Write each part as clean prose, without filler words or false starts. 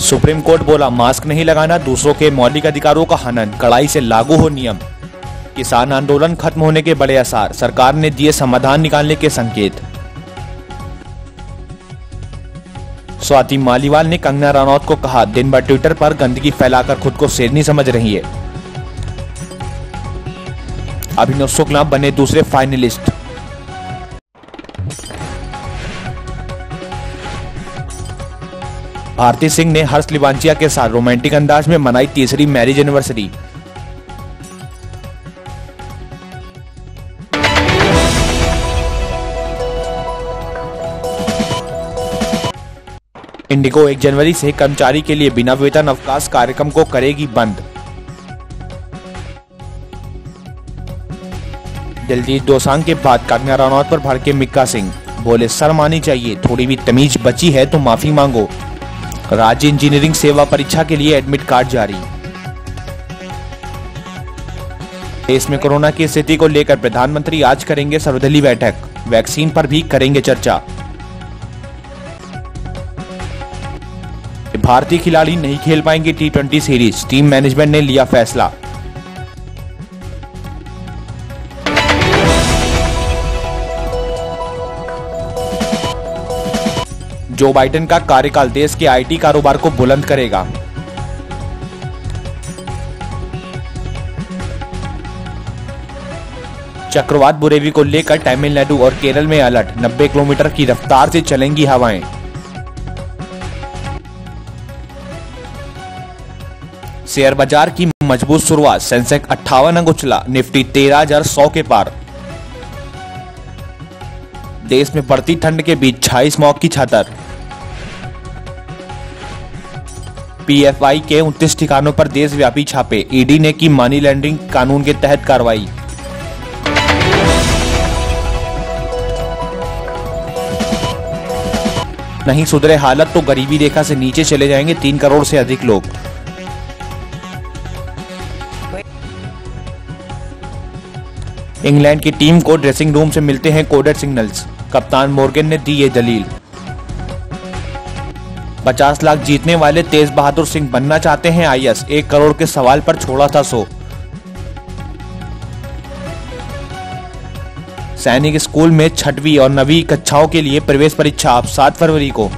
Supreme court बोला mask नहीं लगाना दूसरों के मौलिक अधिकारों का हनन, कड़ाई से लागू हो नियम। किसान आंदोलन खत्म होने के बड़े आसार, सरकार ने दिए समाधान निकालने के संकेत। स्वाति मालीवाल ने कंगना रनौत को कहा दिन भर ट्विटर पर गंदगी फैलाकर खुद को शेरनी समझ रही है। अभिनव शुक्ला बने दूसरे फाइनलिस्ट। भारती सिंह ने हर्ष लिवांचिया के साथ रोमांटिक अंदाज में मनाई तीसरी मैरिज एनिवर्सरी। इंडिगो 1 जनवरी से कर्मचारी के लिए बिना वेतन अवकाश कार्यक्रम को करेगी बंद। दिलजीत दोसांझ के बाद कंगना रनौत पर भड़के मिक्का सिंह, बोले शर्म आनी चाहिए, थोड़ी भी तमीज बची है तो माफी मांगो। राज्य इंजीनियरिंग सेवा परीक्षा के लिए एडमिट कार्ड जारी। देश में कोरोना की स्थिति को लेकर प्रधानमंत्री आज करेंगे सर्वदलीय बैठक, वैक्सीन पर भी करेंगे चर्चा। भारतीय खिलाड़ी नहीं खेल पाएंगे T20 सीरीज, टीम मैनेजमेंट ने लिया फैसला। जो बाइडेन का कार्यकाल देश के आईटी कारोबार को बुलंद करेगा। चक्रवात बुरेवी को लेकर तमिलनाडु और केरल में अलर्ट, 90 किलोमीटर की रफ्तार से चलेंगी हवाएं। शेयर बाजार की मजबूत शुरुआत, सेंसेक्स 58 अंक उछला, निफ्टी 13,100 के पार। देश में बढ़ती ठंड के बीच छाई स्मॉग की चादर। पीएफआई के 29 ठिकानों पर देशव्यापी छापे, ईडी ने की मनी लॉन्ड्रिंग कानून के तहत कार्रवाई। नहीं सुधरे हालत तो गरीबी रेखा से नीचे चले जाएंगे 3 करोड़ से अधिक लोग। इंग्लैंड की टीम को ड्रेसिंग रूम से मिलते हैं कोडेड सिग्नल्स, कप्तान मोर्गन ने दी ये दलील। 50 लाख जीतने वाले तेज बहादुर सिंह बनना चाहते हैं आईएएस, 1 करोड़ के सवाल पर छोड़ा था 100। सैनिक स्कूल में 6वीं और 9वीं कक्षाओं के लिए प्रवेश परीक्षा अब 7 फरवरी को।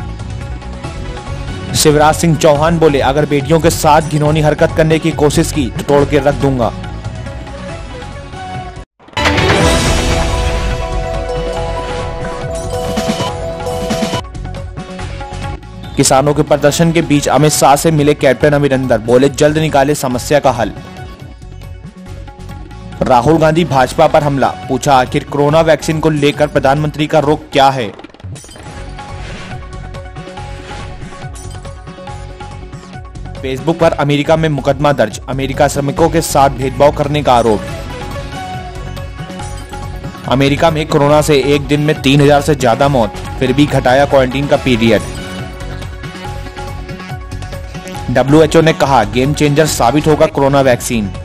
शिवराज सिंह चौहान बोले अगर बेटियों के साथ घिनौनी हरकत करने की कोशिश की तो तोड़ के रख दूंगा। किसानों के प्रदर्शन के बीच अमित शाह से मिले कैप्टन अमरिंदर, बोले जल्द निकाले समस्या का हल। राहुल गांधी भाजपा पर हमला, पूछा आखिर कोरोना वैक्सीन को लेकर प्रधानमंत्री का रुख क्या है। फेसबुक पर अमेरिका में मुकदमा दर्ज, अमेरिका श्रमिकों के साथ भेदभाव करने का आरोप। अमेरिका में कोरोना से एक दिन में 3000 से ज्यादा मौत, फिर भी घटाया क्वारंटीन का पीरियड। WHO ने कहा गेम चेंजर साबित होगा कोरोना वैक्सीन।